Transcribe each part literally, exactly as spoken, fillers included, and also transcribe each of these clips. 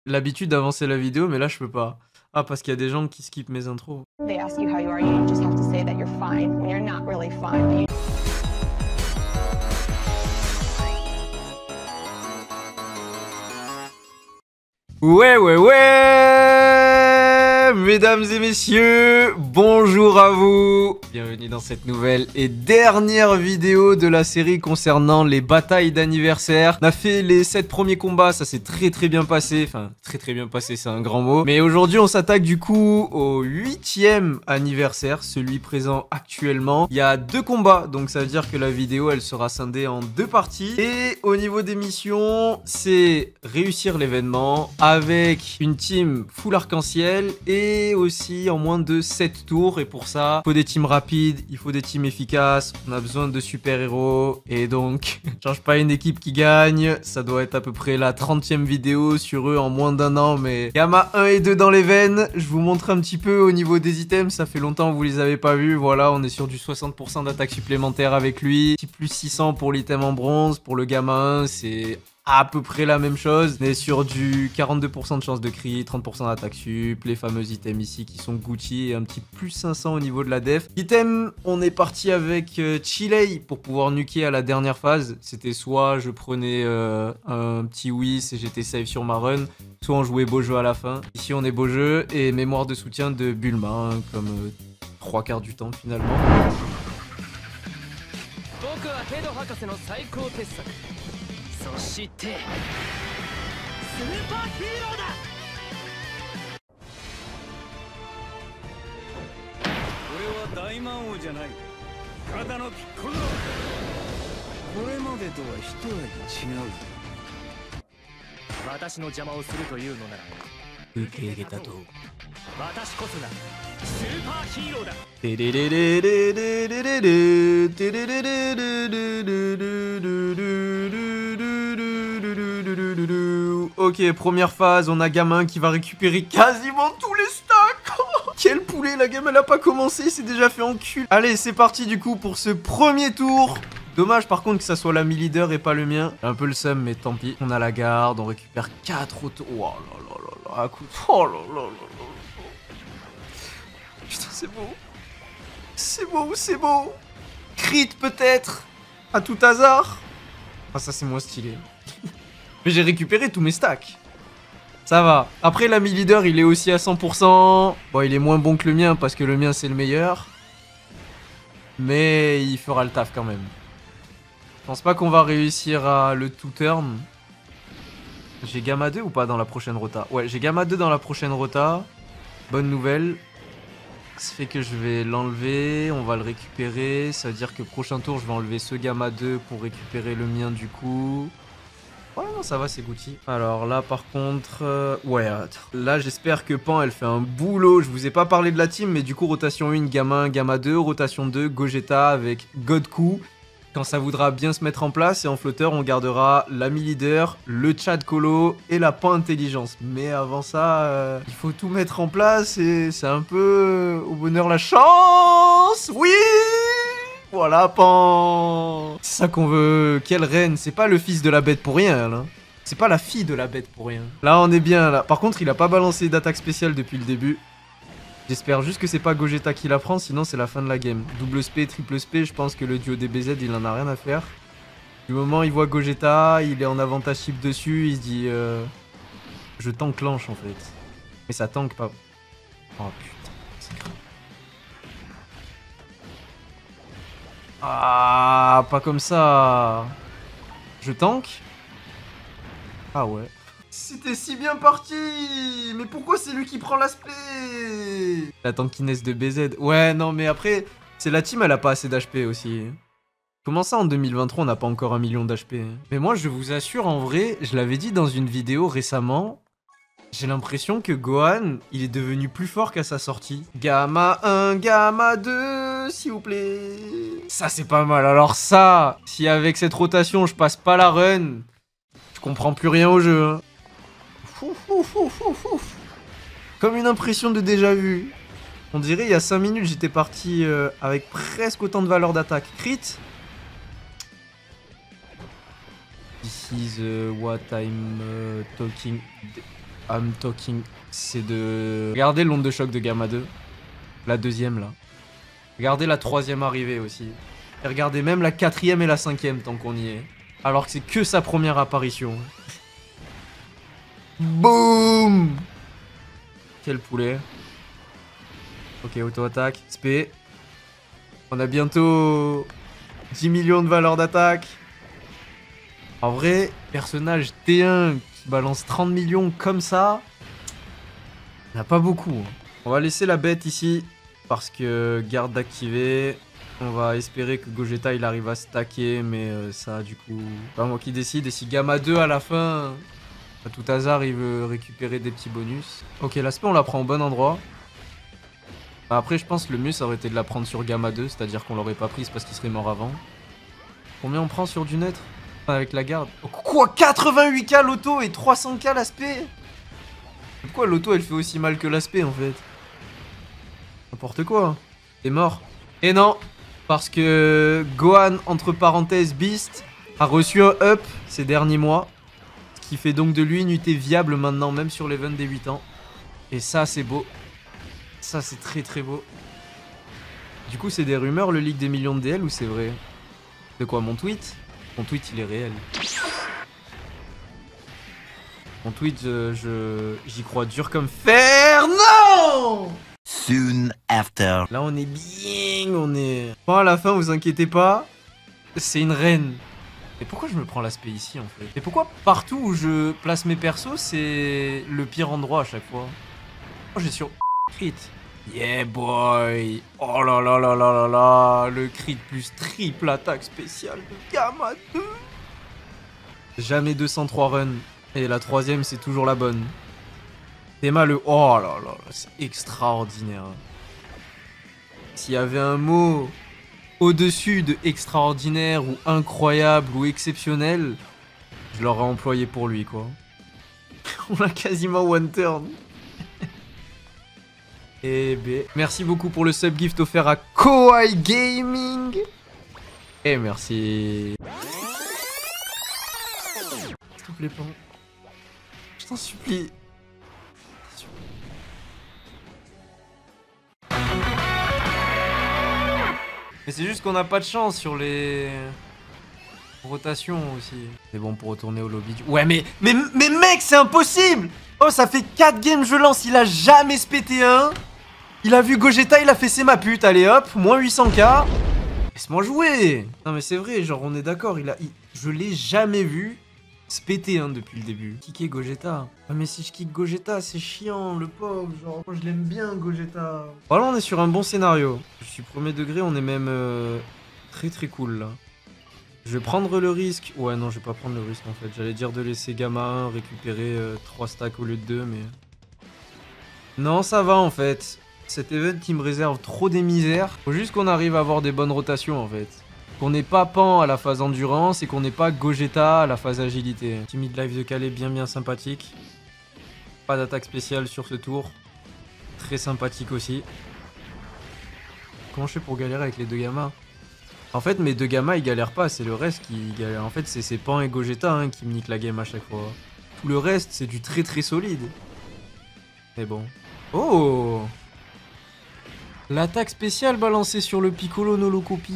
l'habitude d'avancer la vidéo, mais là je peux pas. Ah, parce qu'il y a des gens qui skippent mes intros. They ask you how you are, you just have to say that you're fine when you're not really fine. Ouais, ouais, ouais, mesdames et messieurs, bonjour à vous. Bienvenue dans cette nouvelle et dernière vidéo de la série concernant les batailles d'anniversaire. On a fait les sept premiers combats, ça s'est très très bien passé. Enfin, très très bien passé, c'est un grand mot. Mais aujourd'hui, on s'attaque du coup au huitième anniversaire, celui présent actuellement. Il y a deux combats, donc ça veut dire que la vidéo, elle sera scindée en deux parties. Et au niveau des missions, c'est réussir l'événement avec une team full arc-en-ciel et aussi en moins de sept tours. Et pour ça, il faut des teams rapides, il faut des teams efficaces, on a besoin de super-héros. Et donc, change pas une équipe qui gagne, ça doit être à peu près la trentième vidéo sur eux en moins d'un an. Mais Gamma un et deux dans les veines, je vous montre un petit peu au niveau des items, ça fait longtemps que vous les avez pas vus. Voilà, on est sur du soixante pour cent d'attaque supplémentaire avec lui, petit plus six cents pour l'item en bronze. Pour le Gamma un, c'est à peu près la même chose. On est sur du quarante-deux pour cent de chance de crit, trente pour cent d'attaque sup, les fameux items ici qui sont Gucci et un petit plus cinq cents au niveau de la def. Item, on est parti avec euh, Chile pour pouvoir nuker à la dernière phase. C'était soit je prenais euh, un petit whiz et j'étais safe sur ma run, soit on jouait beau jeu à la fin. Ici on est beau jeu et mémoire de soutien de Bulma, hein, comme euh, trois quarts du temps finalement. Ok, première phase, on a Gamin qui va récupérer quasiment tous les stacks. Quel poulet, la game elle a pas commencé, c'est déjà fait enculer. Allez, c'est parti du coup pour ce premier tour. Dommage par contre que ça soit la mi-leader et pas le mien. Un peu le seum, mais tant pis. On a la garde, on récupère quatre autos. Oh là là là là, écoute. Oh là là là là. Putain, c'est beau. C'est beau, c'est beau. Crit peut-être, à tout hasard. Ah, ça c'est moins stylé. Mais j'ai récupéré tous mes stacks. Ça va. Après, l'ami leader, il est aussi à cent pour cent. Bon, il est moins bon que le mien parce que le mien, c'est le meilleur. Mais il fera le taf quand même. Je pense pas qu'on va réussir à le two-turn. J'ai Gamma deux ou pas dans la prochaine rota? Ouais, j'ai Gamma deux dans la prochaine rota. Bonne nouvelle. Ça fait que je vais l'enlever. On va le récupérer. Ça veut dire que prochain tour, je vais enlever ce Gamma deux pour récupérer le mien du coup. Ouais, non, ça va, c'est Gucci. Alors là, par contre... Euh, ouais, là, j'espère que Pan, elle fait un boulot. Je vous ai pas parlé de la team, mais du coup, rotation un, Gamma un, Gamma deux. Rotation deux, Gogeta avec Godku. Quand ça voudra bien se mettre en place. Et en flotteur, on gardera l'ami leader, le Chad Colo et la Pan intelligence. Mais avant ça, euh, il faut tout mettre en place. Et c'est un peu euh, au bonheur la chance. Oui! Voilà, Pan. C'est ça qu'on veut. Quelle reine. C'est pas le fils de la bête pour rien, là. C'est pas la fille de la bête pour rien. Là, on est bien, là. Par contre, il a pas balancé d'attaque spéciale depuis le début. J'espère juste que c'est pas Gogeta qui la prend, sinon c'est la fin de la game. Double S P, triple S P, je pense que le duo D B Z, il en a rien à faire. Du moment où il voit Gogeta, il est en avantage chip dessus, il se dit... Euh, je tanklanche, en fait. Mais ça tank pas... Oh, putain, c'est grave. Ah, pas comme ça. Je tank? Ah ouais. C'était si bien parti. Mais pourquoi c'est lui qui prend l'aspect? La tankiness de B Z. Ouais, non, mais après, c'est la team, elle a pas assez d'H P aussi. Comment ça, en deux mille vingt-trois, on n'a pas encore un million d'H P? Mais moi, je vous assure, en vrai, je l'avais dit dans une vidéo récemment, j'ai l'impression que Gohan, il est devenu plus fort qu'à sa sortie. Gamma un, Gamma deux, s'il vous plaît. Ça, c'est pas mal. Alors ça, si avec cette rotation, je passe pas la run, je comprends plus rien au jeu. Hein. Ouf, ouf, ouf, ouf, ouf. Comme une impression de déjà vu. On dirait, il y a cinq minutes, j'étais parti euh, avec presque autant de valeur d'attaque. Crit. This is uh, what I'm uh, talking... I'm talking. C'est de... Regardez l'onde de choc de Gamma deux. La deuxième, là. Regardez la troisième arrivée aussi. Et regardez même la quatrième et la cinquième tant qu'on y est. Alors que c'est que sa première apparition. Boum! Quel poulet. Ok, auto-attaque. Spé. On a bientôt dix millions de valeur d'attaque. En vrai, personnage T un qui balance trente millions comme ça, il n'y en a pas beaucoup. On va laisser la bête ici, parce que garde d'activer. On va espérer que Gogeta il arrive à stacker, mais euh, ça du coup, pas moi qui décide. Et si Gamma deux à la fin, à tout hasard, il veut récupérer des petits bonus. Ok, l'aspect on la prend au bon endroit. Après, je pense que le mieux ça aurait été de la prendre sur Gamma deux, c'est-à-dire qu'on l'aurait pas prise parce qu'il serait mort avant. Combien on prend sur du neutre avec la garde? Oh, quoi, quatre-vingt-huit K l'auto et trois cents K l'aspect? Pourquoi l'auto elle fait aussi mal que l'aspect en fait? N'importe quoi. T'es mort. Et non, parce que Gohan, entre parenthèses Beast, a reçu un up ces derniers mois. Ce qui fait donc de lui une U T viable maintenant, même sur l'event des huit ans. Et ça c'est beau. Ça c'est très très beau. Du coup c'est des rumeurs le leak des millions de D L ou c'est vrai? De quoi, mon tweet? Mon tweet il est réel. Mon tweet je, je j'y crois dur comme fer. Non! Soon after. Là on est bien, on est... Bon à la fin vous inquiétez pas, c'est une reine. Et pourquoi je me prends l'aspect ici en fait? Et pourquoi partout où je place mes persos c'est le pire endroit à chaque fois? Oh j'ai sur crit. Yeah boy. Oh là là là là là là. Le crit plus triple attaque spéciale de Gamma deux. Jamais deux cent trois runs. Et la troisième c'est toujours la bonne. Théma le... Oh là là là. C'est extraordinaire. S'il y avait un mot au-dessus de extraordinaire ou incroyable ou exceptionnel, je l'aurais employé pour lui quoi. On a quasiment one turn. Et B. Merci beaucoup pour le sub gift offert à Koei Gaming. Et merci. S'il te plaît pas. Je t'en supplie. Mais c'est juste qu'on n'a pas de chance sur les rotations aussi. C'est bon pour retourner au lobby. Ouais mais, mais, mais mec c'est impossible. Oh ça fait quatre games je lance, il a jamais spété un. Il a vu Gogeta, il a fait c'est ma pute, allez hop, moins huit cents K. Laisse-moi jouer. Non mais c'est vrai, genre on est d'accord, il a, il... je l'ai jamais vu spéter un depuis le début. Kicker Gogeta. Ah mais si je kick Gogeta, c'est chiant, le pauvre, genre moi je l'aime bien Gogeta. Voilà, on est sur un bon scénario. Je suis premier degré, on est même euh, très très cool là. Je vais prendre le risque. Ouais non, je vais pas prendre le risque en fait. J'allais dire de laisser Gamma un récupérer euh, trois stacks au lieu de deux, mais... Non, ça va en fait. Cet event qui me réserve trop des misères. Faut juste qu'on arrive à avoir des bonnes rotations en fait. Qu'on n'ait pas Pan à la phase endurance et qu'on n'ait pas Gogeta à la phase agilité. Timide live de Calais bien bien sympathique. Pas d'attaque spéciale sur ce tour. Très sympathique aussi. Comment je fais pour galérer avec les deux gammas? En fait mes deux gammas ils galèrent pas, c'est le reste qui galère. En fait c'est Pan et Gogeta hein, qui me niquent la game à chaque fois. Tout le reste c'est du très très solide. Mais bon. Oh! L'attaque spéciale balancée sur le Piccolo Nolocopie.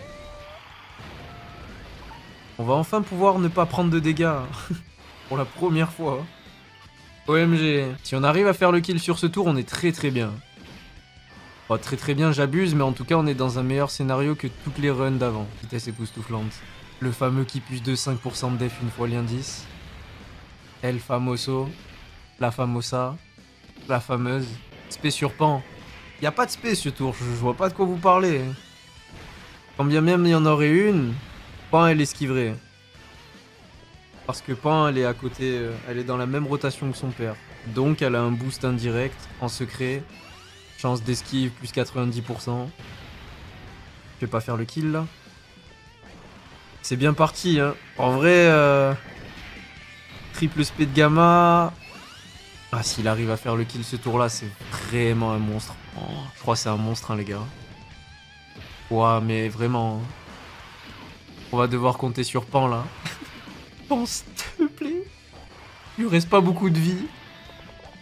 On va enfin pouvoir ne pas prendre de dégâts. Pour la première fois. O M G. Si on arrive à faire le kill sur ce tour, on est très très bien. Oh, très très bien, j'abuse, mais en tout cas, on est dans un meilleur scénario que toutes les runs d'avant. Vitesse époustouflante. Le fameux qui puise de cinq pour cent de def une fois l'indice. El famoso. La famosa. La fameuse. Spé sur Pan. Y a pas de spé ce tour, je, je vois pas de quoi vous parlez. Quand bien même il y en aurait une, Pan elle esquiverait. Parce que Pan elle est à côté, elle est dans la même rotation que son père. Donc elle a un boost indirect, en secret. Chance d'esquive plus quatre-vingt-dix pour cent. Je vais pas faire le kill là. C'est bien parti hein. En vrai, euh... triple spé de Gamma. Ah, s'il arrive à faire le kill ce tour-là, c'est vraiment un monstre. Oh, je crois que c'est un monstre, hein, les gars. Ouah, mais vraiment. Hein. On va devoir compter sur Pan, là. Pan, s'il te plaît. Il lui reste pas beaucoup de vie.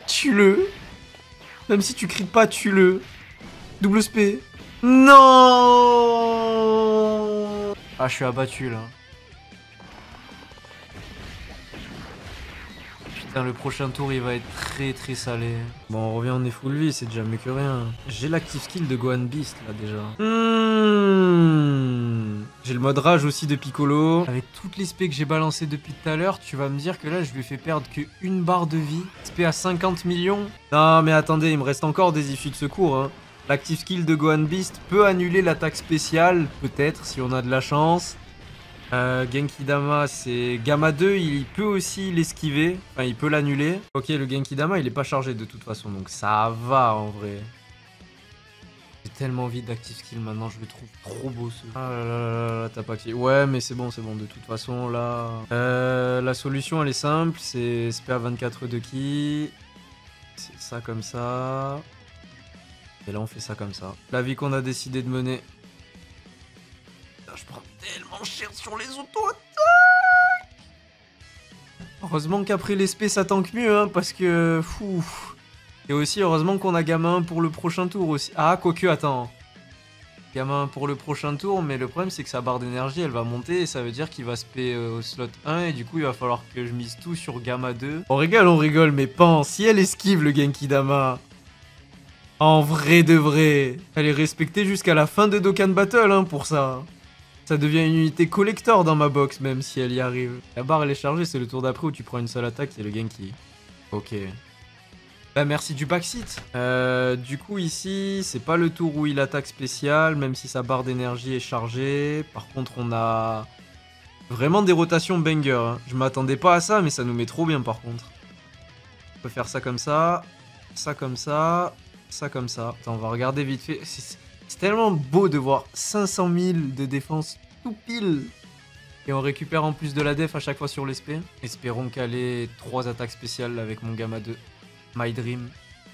Tue-le. Même si tu cries pas, tue-le. Double spé. Non. Ah, je suis abattu là. Putain, le prochain tour il va être très très salé. Bon, on revient, on est full vie, c'est déjà mieux que rien. J'ai l'active skill de Gohan Beast là déjà. Mmh. J'ai le mode rage aussi de Piccolo. Avec toutes les spés que j'ai balancées depuis tout à l'heure, tu vas me dire que là je lui fais perdre que une barre de vie. Spé à cinquante millions. Non mais attendez, il me reste encore des ifs de secours. Hein. L'active skill de Gohan Beast peut annuler l'attaque spéciale, peut-être si on a de la chance. Euh, Genki-Dama, c'est Gamma deux, il peut aussi l'esquiver. Enfin, il peut l'annuler. Ok, le Genki-Dama, il est pas chargé de toute façon, donc ça va en vrai. J'ai tellement envie d'active skill maintenant, je le trouve trop beau ce. Ah là là là là, t'as pas activé. Ouais, mais c'est bon, c'est bon, de toute façon là. Euh, la solution, elle est simple, c'est S P A vingt-quatre de ki. C'est ça comme ça. Et là, on fait ça comme ça. La vie qu'on a décidé de mener. Je prends tellement cher sur les auto-attaques. Heureusement qu'après l'espèce ça tank mieux, hein, parce que... Fou. Et aussi, heureusement qu'on a gamin pour le prochain tour aussi. Ah, quoique, attends. Gamin pour le prochain tour, mais le problème c'est que sa barre d'énergie, elle va monter, et ça veut dire qu'il va spé euh, au slot un, et du coup, il va falloir que je mise tout sur Gamma deux. On rigole, on rigole, mais pense, si elle esquive le Genki-Dama... En vrai de vrai, elle est respectée jusqu'à la fin de Dokkan Battle, hein, pour ça. Ça devient une unité collector dans ma box, même si elle y arrive. La barre, elle est chargée, c'est le tour d'après où tu prends une seule attaque, c'est le Genki. Ok. Bah, merci du backseat. Euh, du coup, ici, c'est pas le tour où il attaque spécial, même si sa barre d'énergie est chargée. Par contre, on a vraiment des rotations banger. Hein. Je m'attendais pas à ça, mais ça nous met trop bien, par contre. On peut faire ça comme ça, ça comme ça, ça comme ça. Attends, on va regarder vite fait. C'est tellement beau de voir cinq cent mille de défense tout pile. Et on récupère en plus de la def à chaque fois sur l'espé. Espérons caler trois attaques spéciales avec mon Gamma deux. My Dream.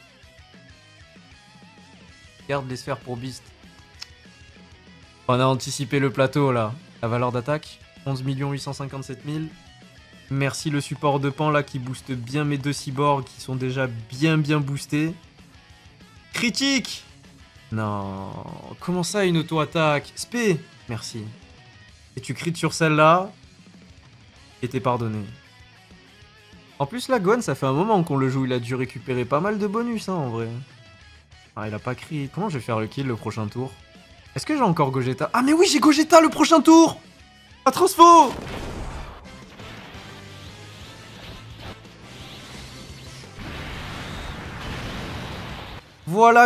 Garde les sphères pour Beast. On a anticipé le plateau là. La valeur d'attaque, onze millions huit cent cinquante-sept mille. Merci le support de Pan là qui booste bien mes deux cyborgs qui sont déjà bien bien boostés. Critique! Non, comment ça une auto-attaque? Spé! Merci. Et tu crites sur celle-là, et t'es pardonné. En plus, la Gohan, ça fait un moment qu'on le joue, il a dû récupérer pas mal de bonus, hein, en vrai. Ah, il a pas crit. Comment je vais faire le kill le prochain tour? Est-ce que j'ai encore Gogeta? Ah, mais oui, j'ai Gogeta le prochain tour! La transfo! Voilà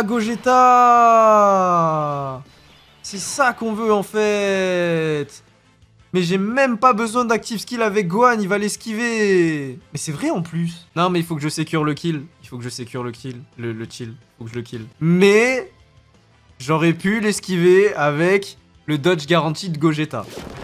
Gogeta! C'est ça qu'on veut en fait! Mais j'ai même pas besoin d'active skill avec Gohan, il va l'esquiver! Mais c'est vrai en plus! Non mais il faut que je sécure le kill. Il faut que je sécure le kill. Le, le chill. Faut que je le kill. Mais... J'aurais pu l'esquiver avec le dodge garanti de Gogeta.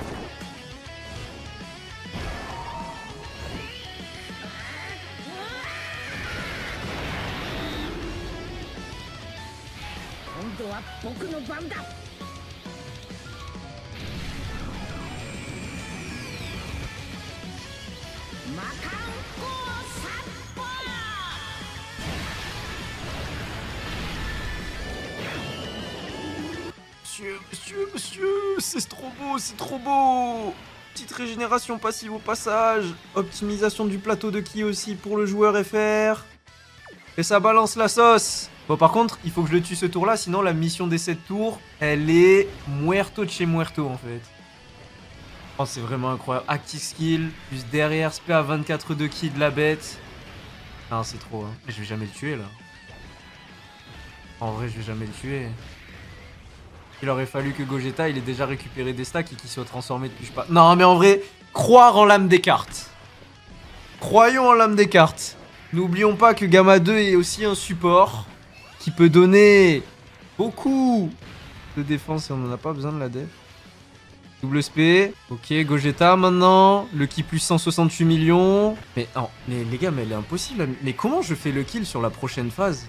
Monsieur, monsieur, monsieur, c'est trop beau, c'est trop beau. Petite régénération passive au passage. Optimisation du plateau de ki aussi pour le joueur F R. Et ça balance la sauce. Bon, par contre, il faut que je le tue ce tour-là, sinon la mission des sept tours, elle est muerto de chez muerto, en fait. Oh, c'est vraiment incroyable. Active skill, plus derrière, spé à vingt-quatre de ki de la bête. Non, c'est trop, hein. Mais je vais jamais le tuer, là. En vrai, je vais jamais le tuer. Il aurait fallu que Gogeta, il ait déjà récupéré des stacks et qu'il soit transformé depuis je sais pas... Non, mais en vrai, croire en l'âme des cartes. Croyons en l'âme des cartes. N'oublions pas que Gamma deux est aussi un support qui peut donner beaucoup de défense et on n'en a pas besoin de la def. Double spé. Ok, Gogeta maintenant. Le ki plus cent soixante-huit millions. Mais non, mais les gars, mais elle est impossible. Mais comment je fais le kill sur la prochaine phase?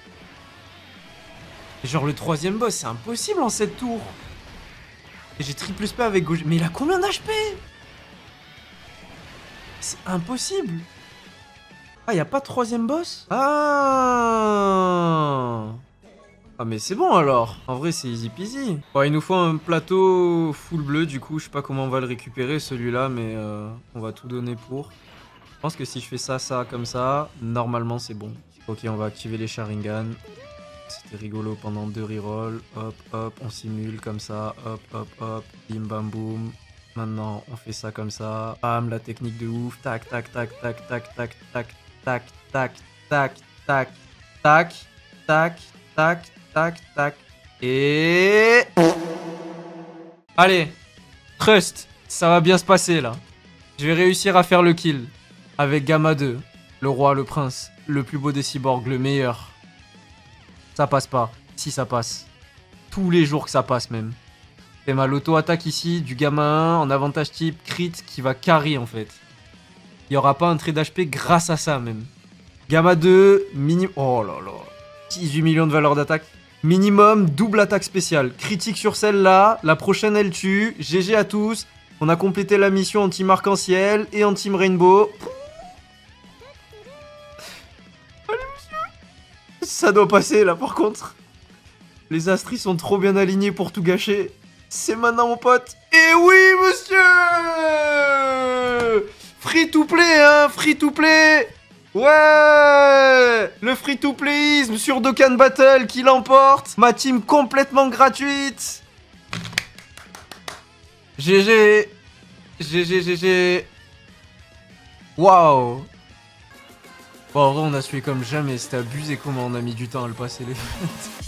Genre le troisième boss, c'est impossible en sept tours. Et j'ai triple spé avec Gogeta. Mais il a combien d'H P? C'est impossible. Ah, y a pas de troisième boss? Ah. Ah mais c'est bon alors. En vrai c'est easy peasy. Bon, il nous faut un plateau full bleu du coup. Je sais pas comment on va le récupérer celui-là. Mais euh, on va tout donner pour. Je pense que si je fais ça, ça, comme ça, normalement c'est bon. Ok, on va activer les Sharingan. C'était rigolo pendant deux rerolls. Hop, hop, on simule comme ça. Hop, hop, hop. Bim, bam, boum. Maintenant, on fait ça comme ça. Bam, la technique de ouf. Tac, tac, tac, tac, tac, tac, tac, tac, tac, tac, tac, tac, tac, tac, tac, tac. Et... Allez, trust. Ça va bien se passer, là. Je vais réussir à faire le kill. Avec Gamma deux. Le roi, le prince. Le plus beau des cyborgs, le meilleur. Ça passe pas. Si, ça passe. Tous les jours que ça passe, même. C'est ma l'auto-attaque ici, du Gamma un, en avantage type crit, qui va carry, en fait. Il n'y aura pas un trait d'H P grâce à ça, même. Gamma deux, minimum... Oh là là. dix-huit millions de valeur d'attaque. Minimum, double attaque spéciale. Critique sur celle-là. La prochaine, elle tue. G G à tous. On a complété la mission en team arc-en-ciel et en team rainbow. Allez, monsieur. Ça doit passer, là, par contre. Les astres, ils sont trop bien alignés pour tout gâcher. C'est maintenant, mon pote. Et oui, monsieur. Free to play, hein. Free to play. Ouais. Le free to playisme sur Dokkan Battle qui l'emporte. Ma team complètement gratuite. G G. G G, G G. Waouh. Bon, en vrai, on a suivi comme jamais. C'était abusé comment on a mis du temps à le passer, les fêtes.